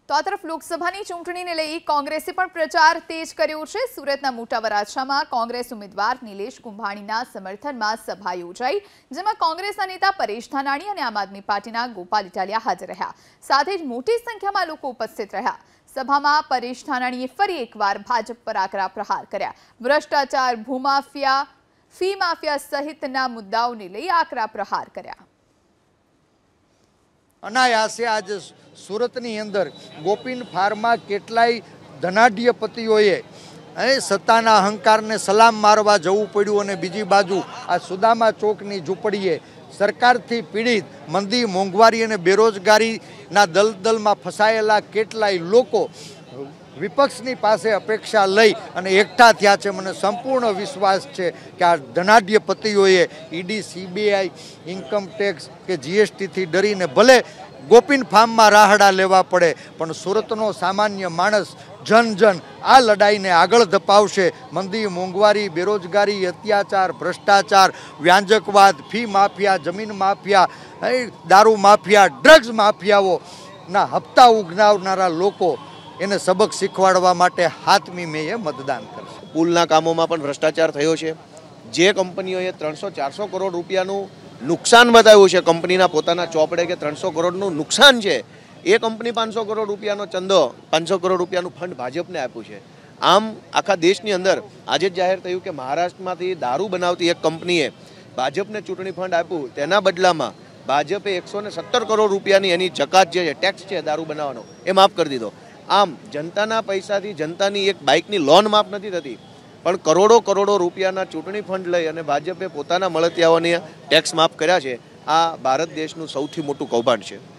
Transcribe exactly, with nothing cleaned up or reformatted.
તો આ તરફ લોકસભાની ચૂંટણીને લઈ કોંગ્રેસે પણ પ્રચાર તેજ કર્યો છે। સુરતના મોટા વરાછામાં કોંગ્રેસ ઉમેદવાર નિલેશ કુંભાણીના સમર્થનમાં સભા યોજાઈ, જેમાં કોંગ્રેસના નેતા પરેશ ધાનાણી અને આમ આદમી પાર્ટીના ગોપાલ ઇટાલિયા હાજર રહ્યા। સાથે જ મોટી સંખ્યામાં લોકો ઉપસ્થિત રહ્યા। સભામાં પરેશ ધાનાણીએ ફરી એકવાર ભાજપ પર આકરા પ્રહાર કર્યા। ભ્રષ્ટાચાર, ભૂમાફિયા, ફી માફિયા સહિતના મુદ્દાઓને લઈ આકરા પ્રહાર કર્યા। અનાયાસે આજે સુરતની અંદર ગોપીન ફાર્મમાં કેટલાય ધનાઢ્યપતિઓએ સત્તાના અહંકારને સલામ મારવા જવું પડ્યું અને બીજી બાજુ આ સુદામા ચોકની ઝૂંપડીએ સરકારથી પીડિત મંદી, મોંઘવારી અને બેરોજગારીના દલદલમાં ફસાયેલા કેટલાય લોકો વિપક્ષની પાસે અપેક્ષા લઈ અને એકઠા થયા છે। મને સંપૂર્ણ વિશ્વાસ છે કે આ ધનાઢ્યપતિઓએ ઈડી, સીબીઆઈ, ઇન્કમ ટેક્સ કે જીએસટીથી ડરીને ભલે ગોપીન ફાર્મમાં રાહડા લેવા પડે, પણ સુરતનો સામાન્ય માણસ જન જન આ લડાઈને આગળ ધપાવશે। મંદી, મોંઘવારી, બેરોજગારી, અત્યાચાર, ભ્રષ્ટાચાર, વ્યાંજકવાદ, ફી માફિયા, જમીન માફિયા, દારૂ માફિયા, ડ્રગ્સ માફિયાઓના હપ્તા ઉઘરાવનારા લોકો એને સબક શીખવાડવા માટે હાથમી મેએ મતદાન કરશે। પુલના કામોમાં પણ ભ્રષ્ટાચાર થયો છે। જે કંપનીઓએ ત્રણસો ચારસો કરોડ રૂપિયાનું નુકસાન બતાવ્યું છે, કંપનીના પોતાના ચોપડે કે ત્રણસો કરોડનું નુકસાન છે, એ કંપની પાંચસો કરોડ રૂપિયાનો ચંદો, પાંચસો કરોડ રૂપિયાનું ફંડ ભાજપને આપ્યું છે। આમ આખા દેશની અંદર આજે જ જાહેર થયું કે મહારાષ્ટ્રમાંથી દારૂ બનાવતી એક કંપનીએ ભાજપને ચૂંટણી ફંડ આપ્યું, તેના બદલામાં ભાજપે એકસો ને સત્તર કરોડ રૂપિયાની એની જકાત જે ટેક્સ છે દારૂ બનાવવાનો એ માફ કરી દીધો। આમ જનતાના પૈસાથી જનતાની એક બાઇકની લોન માફ નથી થતી, પણ કરોડો કરોડો રૂપિયાના ચૂંટણી ફંડ લઈ અને ભાજપે પોતાના મળતિયાઓને ટેક્સ માફ કર્યા છે। આ ભારત દેશનું સૌથી મોટું કૌભાંડ છે।